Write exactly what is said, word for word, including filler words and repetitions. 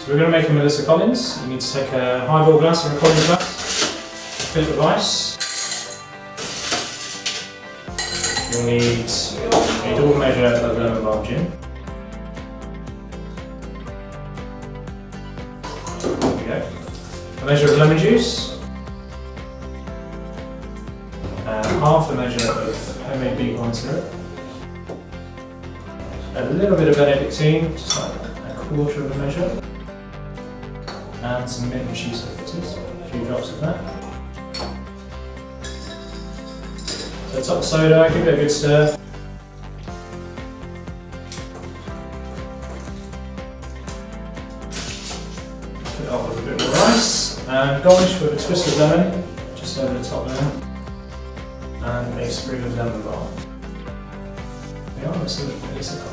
So we're going to make a Melissa Collins. You need to take a highball glass or a Collins glass, fill it with ice. You'll need a double measure of lemon balm gin. There we go. A measure of lemon juice. And half a measure of homemade beet wine syrup. A little bit of Benedictine, just like a quarter of a measure. And some mint and cheese bitters, a few drops of that. So top soda, give it a good stir. Fill it up with a bit more rice. And garnish with a twist of lemon, just over the top there. And a sprig of lemon balm. There we are, it's a, it's a